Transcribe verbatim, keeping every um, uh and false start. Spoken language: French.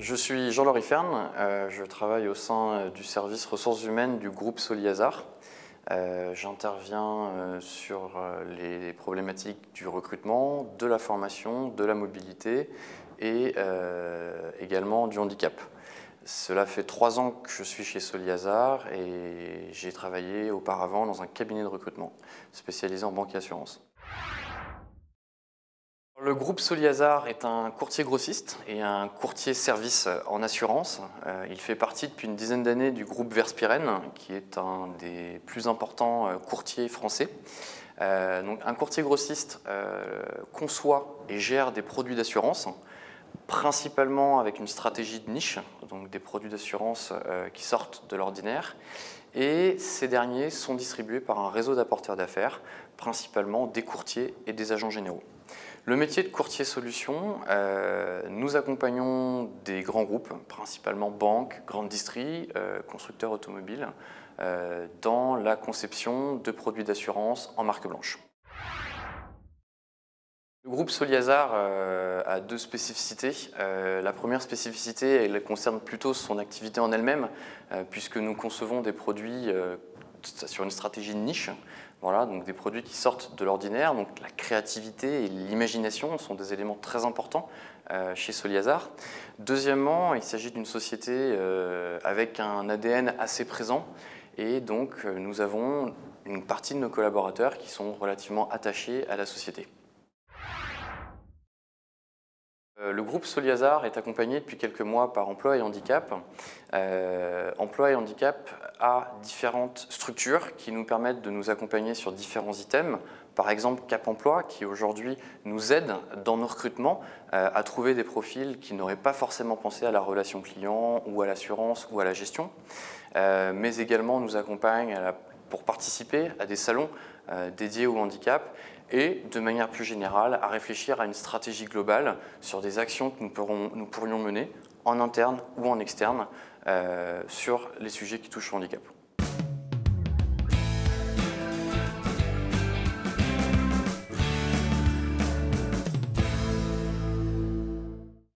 Je suis Jean-Laurie Fern, euh, je travaille au sein du service ressources humaines du groupe Soliazar. Euh, J'interviens euh, sur euh, les problématiques du recrutement, de la formation, de la mobilité et euh, également du handicap. Cela fait trois ans que je suis chez Soliazar et j'ai travaillé auparavant dans un cabinet de recrutement spécialisé en banque et assurance. Le groupe Soliazar est un courtier grossiste et un courtier service en assurance. Il fait partie depuis une dizaine d'années du groupe Verspiren, qui est un des plus importants courtiers français. Donc, un courtier grossiste conçoit et gère des produits d'assurance, principalement avec une stratégie de niche, donc des produits d'assurance qui sortent de l'ordinaire. Et ces derniers sont distribués par un réseau d'apporteurs d'affaires, principalement des courtiers et des agents généraux. Le métier de courtier solution, euh, nous accompagnons des grands groupes, principalement banques, grandes distries, euh, constructeurs automobiles, euh, dans la conception de produits d'assurance en marque blanche. Le groupe Soliazar euh, a deux spécificités. Euh, la première spécificité, elle concerne plutôt son activité en elle-même, euh, puisque nous concevons des produits euh, sur une stratégie de niche. Voilà, donc des produits qui sortent de l'ordinaire. Donc la créativité et l'imagination sont des éléments très importants euh, chez Soliazar. Deuxièmement, il s'agit d'une société euh, avec un A D N assez présent. Et donc euh, nous avons une partie de nos collaborateurs qui sont relativement attachés à la société. Le groupe Soliazar est accompagné depuis quelques mois par Emploi et Handicap. Euh, Emploi et Handicap a différentes structures qui nous permettent de nous accompagner sur différents items. Par exemple, Cap Emploi, qui aujourd'hui nous aide dans nos recrutements euh, à trouver des profils qui n'auraient pas forcément pensé à la relation client ou à l'assurance ou à la gestion, euh, mais également nous accompagne à la pour participer à des salons euh, dédiés au handicap et, de manière plus générale, à réfléchir à une stratégie globale sur des actions que nous, pourrons, nous pourrions mener en interne ou en externe euh, sur les sujets qui touchent au handicap.